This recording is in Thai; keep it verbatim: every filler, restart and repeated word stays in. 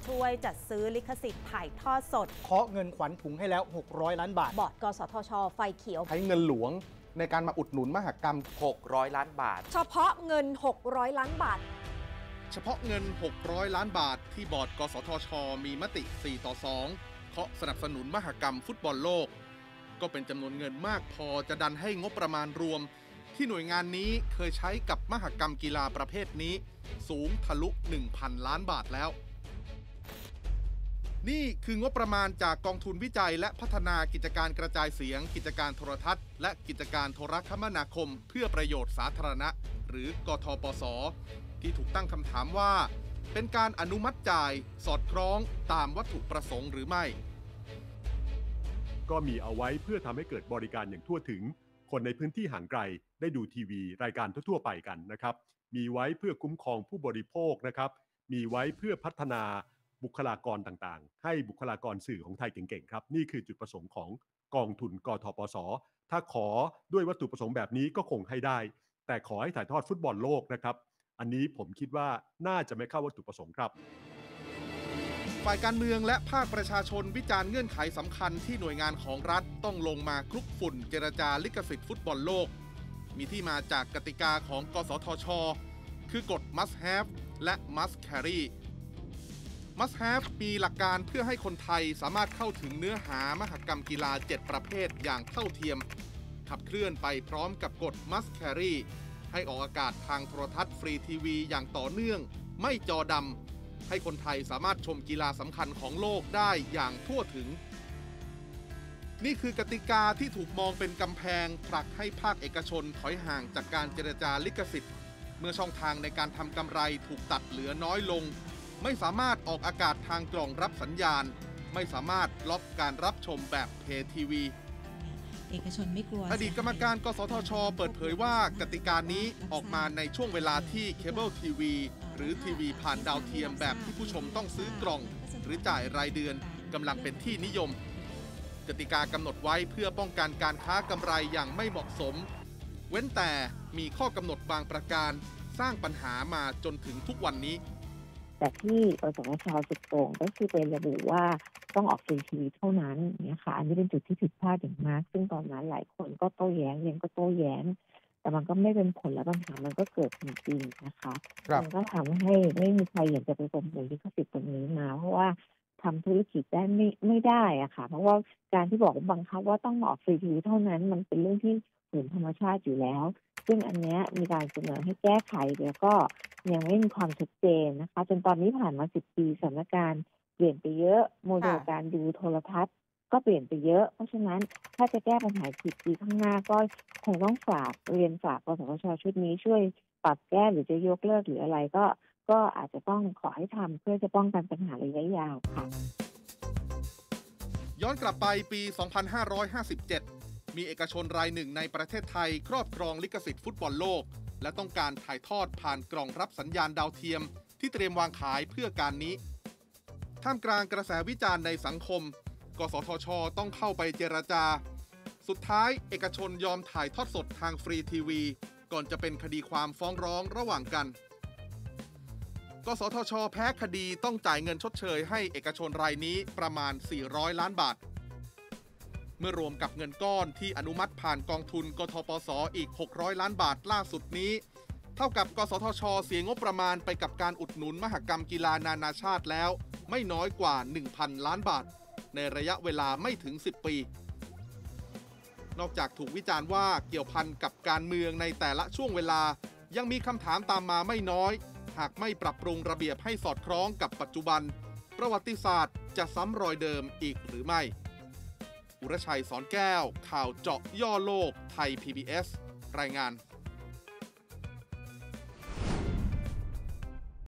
ช่วยจัดซื้อลิขสิทธิ์ถ่ายทอดสดเคาะเงินขวัญถุงให้แล้วหกร้อยล้านบาทบอร์ดกสทช.ไฟเขียวใช้เงินหลวงในการมาอุดหนุนมหกรรมหกร้อยล้านบาทเฉพาะเงินหกร้อยล้านบาทเฉพาะเงินหกร้อยล้านบาทที่บอร์ดกสทช.มีมติสี่ต่อสองเคาะสนับสนุนมหกรรมฟุตบอลโลกก็เป็นจำนวนเงินมากพอจะดันให้งบประมาณรวมที่หน่วยงานนี้เคยใช้กับมหกรรมกีฬาประเภทนี้สูงทะลุ หนึ่งพัน ล้านบาทแล้วนี่คืองบประมาณจากกองทุนวิจัยและพัฒนากิจการกระจายเสียงกิจการโทรทัศน์และกิจการโทรคมนาคมเพื่อประโยชน์สาธารณะหรือกทปส.ที่ถูกตั้งคำถามว่าเป็นการอนุมัติจ่ายสอดคล้องตามวัตถุประสงค์หรือไม่ก็มีเอาไว้เพื่อทำให้เกิดบริการอย่างทั่วถึงคนในพื้นที่ห่างไกลได้ดูทีวีรายการทั่วๆไปกันนะครับมีไว้เพื่อคุ้มครองผู้บริโภคนะครับมีไว้เพื่อพัฒนาบุคลากรต่างๆให้บุคลากรสื่อของไทยเก่งๆครับนี่คือจุดประสงค์ของกองทุนกทปส.ถ้าขอด้วยวัตถุประสงค์แบบนี้ก็คงให้ได้แต่ขอให้ถ่ายทอดฟุตบอลโลกนะครับอันนี้ผมคิดว่าน่าจะไม่เข้าวัตถุประสงค์ครับฝ่ายการเมืองและภาคประชาชนวิจารณ์เงื่อนไขสำคัญที่หน่วยงานของรัฐต้องลงมาคลุกฝุ่นเจรจาลิขสิทธิ์ฟุตบอลโลกมีที่มาจากกติกาของกสทช.คือกฎ must have และ must carry must have มีหลักการเพื่อให้คนไทยสามารถเข้าถึงเนื้อหามหกรรมกีฬาเจ็ดประเภทอย่างเท่าเทียมขับเคลื่อนไปพร้อมกับกฎ must carry ให้ออกอากาศทางโทรทัศน์ฟรีทีวีอย่างต่อเนื่องไม่จอดำให้คนไทยสามารถชมกีฬาสำคัญของโลกได้อย่างทั่วถึงนี่คือกติกาที่ถูกมองเป็นกำแพงผลักให้ภาคเอกชนถอยห่างจากการเจรจาลิขสิทธิ์เมื่อช่องทางในการทำกำไรถูกตัดเหลือน้อยลงไม่สามารถออกอากาศทางกล่องรับสัญญาณไม่สามารถล็อกการรับชมแบบเพย์ทีวีเอกชนไม่กลัวอดีตกรรมการกสทช.เปิดเผยว่ากติกานี้ออกมาในช่วงเวลาที่เคเบิลทีวีหรือทีวีผ่านดาวเทียมแบบที่ผู้ชมต้องซื้อกล่องหรือจ่ายรายเดือนกำลังเป็นที่นิยมกติกากำหนดไว้เพื่อป้องกันการค้ากำไรอย่างไม่เหมาะสมเว้นแต่มีข้อกำหนดบางประการสร้างปัญหามาจนถึงทุกวันนี้แต่ที่กสทช.สุดโต่งก็คือเป็นระบุว่าต้องออกฟรีทีวีเท่านั้นเนี่ยค่ะอันนี้เป็นจุดที่ผิดพลาดอย่างมากซึ่งตอนนั้นหลายคนก็โต้แย้งเรียนก็โต้แย้งแต่มันก็ไม่เป็นผลและปัญหามันก็เกิดจริงๆนะคะมันก็ทำให้ไม่มีใครอยากจะไปประมูลลิขสิทธิ์ตรงนี้มาเพราะว่าทำธุรกิจได้ไม่ไม่ได้อะค่ะเพราะว่าการที่บอกบังคับว่าต้องออกฟรีทีวีเท่านั้นมันเป็นเรื่องที่ฝืนธรรมชาติอยู่แล้วซึ่งอันนี้มีการเสนอให้แก้ไขแล้วก็ยังไม่มีความชัดเจนนะคะจนตอนนี้ผ่านมาสิบปีสถานการณ์เปลี่ยนไปเยอะโมเดลการดูโทรทัศน์ก็เปลี่ยนไปเยอะเพราะฉะนั้นถ้าจะแก้ปัญหาสิบปีข้างหน้าก็คงต้องฝากเรียนฝากกสทช.ชุดนี้ช่วยปรับแก้หรือจะยกเลิกหรืออะไรก็ก็อาจจะต้องขอให้ทำเพื่อจะป้องกันปัญหาระยะยาวค่ะย้อนกลับไปปี สองพันห้าร้อยห้าสิบเจ็ด มีเอกชนรายหนึ่งในประเทศไทยครอบครองลิขสิทธิ์ฟุตบอลโลกและต้องการถ่ายทอดผ่านกล่องรับสัญญาณดาวเทียมที่เตรียมวางขายเพื่อการนี้ท่ามกลางกระแสวิจารณ์ในสังคมกสทช.ต้องเข้าไปเจรจาสุดท้ายเอกชนยอมถ่ายทอดสดทางฟรีทีวีก่อนจะเป็นคดีความฟ้องร้องระหว่างกันกสทช.แพ้คดีต้องจ่ายเงินชดเชยให้เอกชนรายนี้ประมาณสี่ร้อยล้านบาทเมื่อรวมกับเงินก้อนที่อนุมัติผ่านกองทุนกทปส.อีกหกร้อยล้านบาทล่าสุดนี้เท่ากับกสทช.เสียงบประมาณไปกับการอุดหนุนมหกรรมกีฬานานาชาติแล้วไม่น้อยกว่า หนึ่งพัน ล้านบาทในระยะเวลาไม่ถึงสิบปีนอกจากถูกวิจารณ์ว่าเกี่ยวพันกับการเมืองในแต่ละช่วงเวลายังมีคำถามตามมาไม่น้อยหากไม่ปรับปรุงระเบียบให้สอดคล้องกับปัจจุบันประวัติศาสตร์จะซ้ำรอยเดิมอีกหรือไม่อุรชัยสอนแก้วข่าวเจาะย่อโลกไทย พี บี เอส รายงาน